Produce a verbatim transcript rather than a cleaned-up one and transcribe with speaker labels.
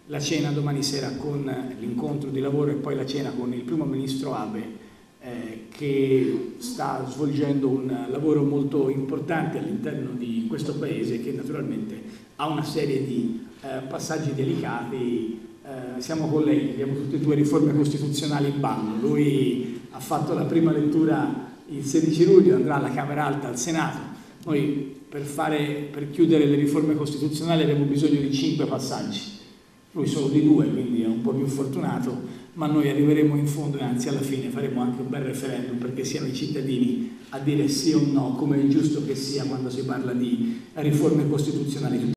Speaker 1: la cena domani sera con l'incontro di lavoro e poi la cena con il primo ministro Abe, eh, che sta svolgendo un lavoro molto importante all'interno di questo paese, che naturalmente ha una serie di eh, passaggi delicati. Eh, siamo colleghi, abbiamo tutte e due riforme costituzionali in ballo. Lui ha fatto la prima lettura il sedici luglio, andrà alla Camera Alta, al Senato. Noi per, fare, per chiudere le riforme costituzionali abbiamo bisogno di cinque passaggi. Lui solo di due, quindi è un po' più fortunato, ma noi arriveremo in fondo e anzi alla fine faremo anche un bel referendum perché siano i cittadini a dire sì o no, come è giusto che sia quando si parla di riforme costituzionali.